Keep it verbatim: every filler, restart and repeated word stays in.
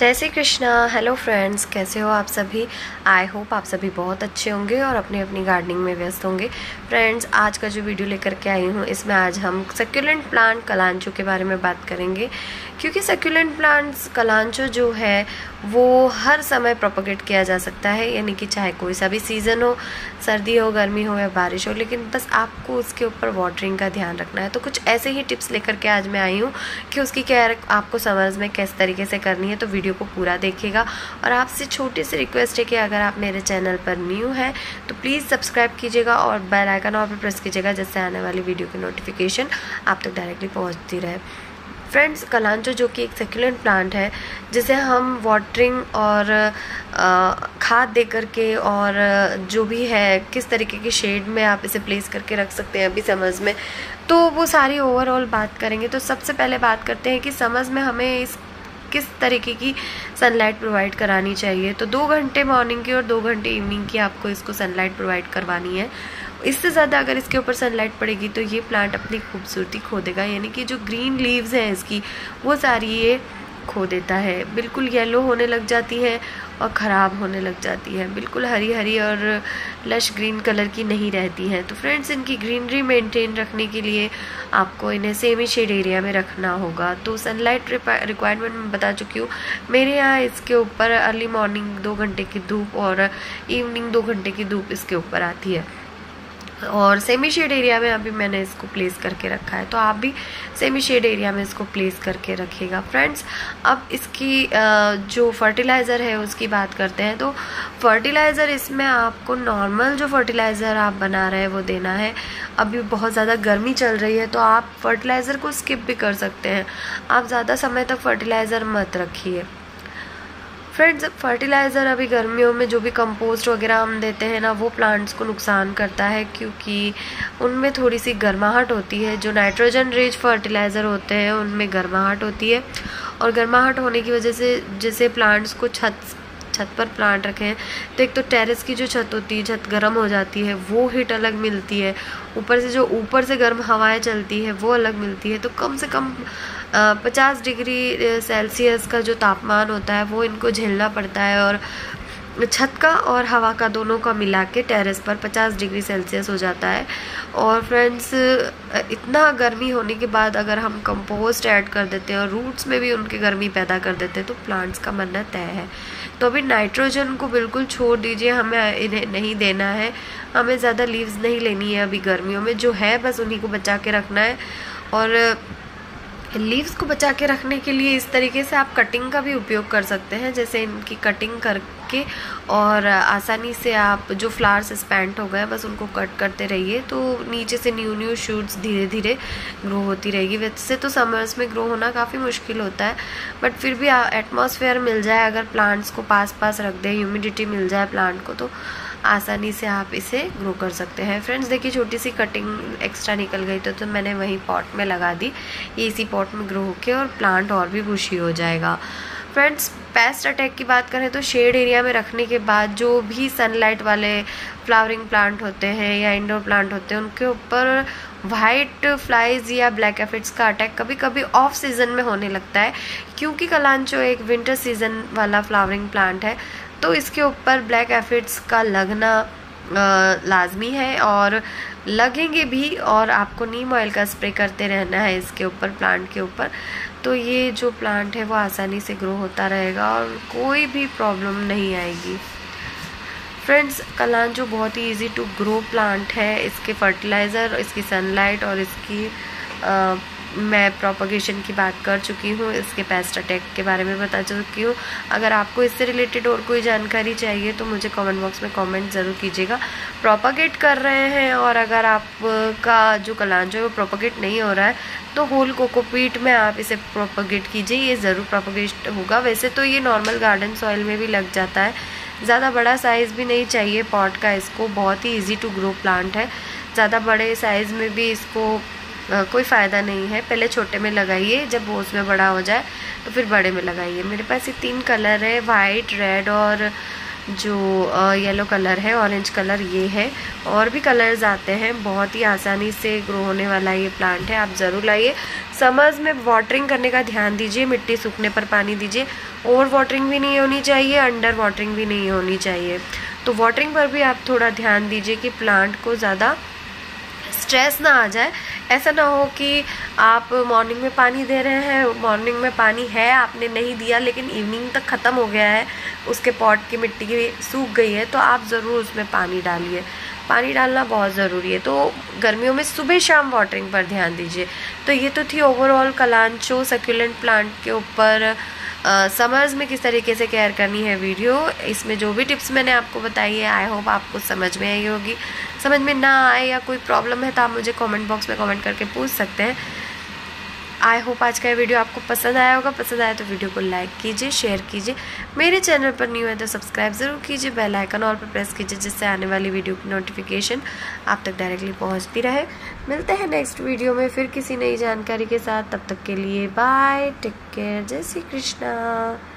जय Shri Krishna. Hello friends, कैसे हो आप सभी। आई होप आप सभी बहुत अच्छे होंगे और अपनी अपनी गार्डनिंग में व्यस्त होंगे। फ्रेंड्स, आज का जो वीडियो लेकर के आई हूँ इसमें आज हम सक्यूलेंट प्लांट कलांचो के बारे में बात करेंगे, क्योंकि सक्यूलेंट प्लांट्स कलांचो जो है वो हर समय प्रोपगेट किया जा सकता है, यानी कि चाहे कोई सा भी सीज़न हो, सर्दी हो, गर्मी हो या बारिश हो, लेकिन बस आपको उसके ऊपर वाटरिंग का ध्यान रखना है। तो कुछ ऐसे ही टिप्स लेकर के आज मैं आई हूँ कि उसकी केयर आपको समर्स में किस तरीके से करनी है। तो वीडियो को पूरा देखिएगा और आपसे छोटी सी रिक्वेस्ट है कि अगर आप मेरे चैनल पर न्यू हैं तो प्लीज़ सब्सक्राइब कीजिएगा और बेल आइकन और भी प्रेस कीजिएगा, जिससे आने वाली वीडियो की नोटिफिकेशन आप तक डायरेक्टली पहुँचती रहे। फ्रेंड्स, कलांचो जो कि एक सक्यूलेंट प्लांट है जिसे हम वाटरिंग और आ, खाद दे करके और जो भी है किस तरीके की शेड में आप इसे प्लेस करके रख सकते हैं अभी समर्स में, तो वो सारी ओवरऑल बात करेंगे। तो सबसे पहले बात करते हैं कि समर्स में हमें इस किस तरीके की सनलाइट प्रोवाइड करानी चाहिए। तो दो घंटे मॉर्निंग की और दो घंटे इवनिंग की आपको इसको सनलाइट प्रोवाइड करवानी है। इससे ज़्यादा अगर इसके ऊपर सनलाइट पड़ेगी तो ये प्लांट अपनी खूबसूरती खो देगा, यानी कि जो ग्रीन लीव्स हैं इसकी वो सारी ये खो देता है, बिल्कुल येलो होने लग जाती है और ख़राब होने लग जाती है, बिल्कुल हरी हरी और लश ग्रीन कलर की नहीं रहती हैं। तो फ्रेंड्स, इनकी ग्रीनरी मेंटेन रखने के लिए आपको इन्हें सेमी शेड एरिया में रखना होगा। तो सनलाइट रिक्वायरमेंट मैं बता चुकी हूँ। मेरे यहाँ इसके ऊपर अर्ली मॉर्निंग दो घंटे की धूप और इवनिंग दो घंटे की धूप इसके ऊपर आती है और सेमी शेड एरिया में अभी मैंने इसको प्लेस करके रखा है, तो आप भी सेमी शेड एरिया में इसको प्लेस करके रखिएगा। फ्रेंड्स, अब इसकी जो फर्टिलाइज़र है उसकी बात करते हैं। तो फर्टिलाइज़र इसमें आपको नॉर्मल जो फर्टिलाइज़र आप बना रहे हैं वो देना है। अभी बहुत ज़्यादा गर्मी चल रही है तो आप फर्टिलाइज़र को स्किप भी कर सकते हैं, आप ज़्यादा समय तक फर्टिलाइज़र मत रखिए। फ्रेंड्स, फर्टिलाइज़र अभी गर्मियों में जो भी कंपोस्ट वगैरह हम देते हैं ना वो प्लांट्स को नुकसान करता है, क्योंकि उनमें थोड़ी सी गर्माहट होती है। जो नाइट्रोजन रिच फर्टिलाइज़र होते हैं उनमें गर्माहट होती है और गर्माहट होने की वजह से जैसे प्लांट्स को छत छत पर प्लांट रखे हैं तो एक तो टेरेस की जो छत होती है, छत गर्म हो जाती है, वो हीट अलग मिलती है, ऊपर से जो ऊपर से गर्म हवाएं चलती है वो अलग मिलती है। तो कम से कम पचास डिग्री सेल्सियस का जो तापमान होता है वो इनको झेलना पड़ता है और छत का और हवा का दोनों का मिला के टेरेस पर पचास डिग्री सेल्सियस हो जाता है। और फ्रेंड्स, इतना गर्मी होने के बाद अगर हम कंपोस्ट ऐड कर देते हैं और रूट्स में भी उनके गर्मी पैदा कर देते हैं तो प्लांट्स का मरना तय है। तो अभी नाइट्रोजन को बिल्कुल छोड़ दीजिए, हमें इन्हें नहीं देना है, हमें ज़्यादा लीव्स नहीं लेनी है अभी गर्मियों में, जो है बस उन्हीं को बचा के रखना है। और लीव्स को बचा के रखने के लिए इस तरीके से आप कटिंग का भी उपयोग कर सकते हैं, जैसे इनकी कटिंग करके और आसानी से आप जो फ्लावर्स स्पैंड हो गए बस उनको कट करते रहिए, तो नीचे से न्यू न्यू शूट्स धीरे धीरे ग्रो होती रहेगी। वैसे तो समर्स में ग्रो होना काफ़ी मुश्किल होता है, बट फिर भी एटमॉस्फेयर मिल जाए, अगर प्लांट्स को पास पास रख दें, ह्यूमिडिटी मिल जाए प्लांट को, तो आसानी से आप इसे ग्रो कर सकते हैं। फ्रेंड्स, देखिए छोटी सी कटिंग एक्स्ट्रा निकल गई तो, तो मैंने वही पॉट में लगा दी, ये इसी पॉट में ग्रो होके और प्लांट और भी बुशी हो जाएगा। फ्रेंड्स, पेस्ट अटैक की बात करें तो शेड एरिया में रखने के बाद जो भी सनलाइट वाले फ्लावरिंग प्लांट होते हैं या इंडोर प्लांट होते हैं उनके ऊपर वाइट फ्लाइज या ब्लैक एफिड्स का अटैक कभी कभी ऑफ सीजन में होने लगता है, क्योंकि कलांचो एक विंटर सीजन वाला फ्लावरिंग प्लांट है तो इसके ऊपर ब्लैक एफिड्स का लगना लाजमी है और लगेंगे भी, और आपको नीम ऑयल का स्प्रे करते रहना है इसके ऊपर, प्लांट के ऊपर। तो ये जो प्लांट है वो आसानी से ग्रो होता रहेगा और कोई भी प्रॉब्लम नहीं आएगी। फ्रेंड्स, कलांचो बहुत ही इजी टू ग्रो प्लांट है। इसके फर्टिलाइज़र, इसकी सनलाइट और इसकी आ, मैं प्रोपगेशन की बात कर चुकी हूँ, इसके पेस्ट अटैक के बारे में बता चुकी हूँ। अगर आपको इससे रिलेटेड और कोई जानकारी चाहिए तो मुझे कमेंट बॉक्स में कमेंट ज़रूर कीजिएगा। प्रोपगेट कर रहे हैं और अगर आपका जो कलांचो है वो प्रोपगेट नहीं हो रहा है तो होल कोकोपीट में आप इसे प्रोपगेट कीजिए, ये ज़रूर प्रोपगेट होगा। वैसे तो ये नॉर्मल गार्डन सॉइल में भी लग जाता है, ज़्यादा बड़ा साइज़ भी नहीं चाहिए पॉट का इसको, बहुत ही ईजी टू ग्रो प्लांट है। ज़्यादा बड़े साइज़ में भी इसको आ, कोई फ़ायदा नहीं है। पहले छोटे में लगाइए, जब वो उसमें बड़ा हो जाए तो फिर बड़े में लगाइए। मेरे पास ये तीन कलर है, वाइट, रेड और जो येलो कलर है, ऑरेंज कलर ये है, और भी कलर्स आते हैं। बहुत ही आसानी से ग्रो होने वाला ये प्लांट है, आप ज़रूर लाइए। समर्स में वाटरिंग करने का ध्यान दीजिए, मिट्टी सूखने पर पानी दीजिए। ओवर वाटरिंग भी नहीं होनी चाहिए, अंडर वाटरिंग भी नहीं होनी चाहिए। तो वाटरिंग पर भी आप थोड़ा ध्यान दीजिए कि प्लांट को ज़्यादा स्ट्रेस ना आ जाए। ऐसा ना हो कि आप मॉर्निंग में पानी दे रहे हैं, मॉर्निंग में पानी है आपने नहीं दिया, लेकिन इवनिंग तक ख़त्म हो गया है, उसके पॉट की मिट्टी की सूख गई है, तो आप ज़रूर उसमें पानी डालिए। पानी डालना बहुत ज़रूरी है। तो गर्मियों में सुबह शाम वाटरिंग पर ध्यान दीजिए। तो ये तो थी ओवरऑल कलांचो सक्यूलेंट प्लांट के ऊपर समर्स में किस तरीके से केयर करनी है वीडियो। इसमें जो भी टिप्स मैंने आपको बताई है, आई होप आपको समझ में आई होगी। समझ में ना आए या कोई प्रॉब्लम है तो आप मुझे कमेंट बॉक्स में कमेंट करके पूछ सकते हैं। आई होप आज का ये वीडियो आपको पसंद आया होगा। पसंद आया तो वीडियो को लाइक कीजिए, शेयर कीजिए। मेरे चैनल पर न्यू है तो सब्सक्राइब ज़रूर कीजिए, बेल आइकन ऑल पर प्रेस कीजिए, जिससे आने वाली वीडियो की नोटिफिकेशन आप तक डायरेक्टली पहुंचती रहे। मिलते हैं नेक्स्ट वीडियो में फिर किसी नई जानकारी के साथ। तब तक के लिए बाय, टेक केयर, जय श्री कृष्णा।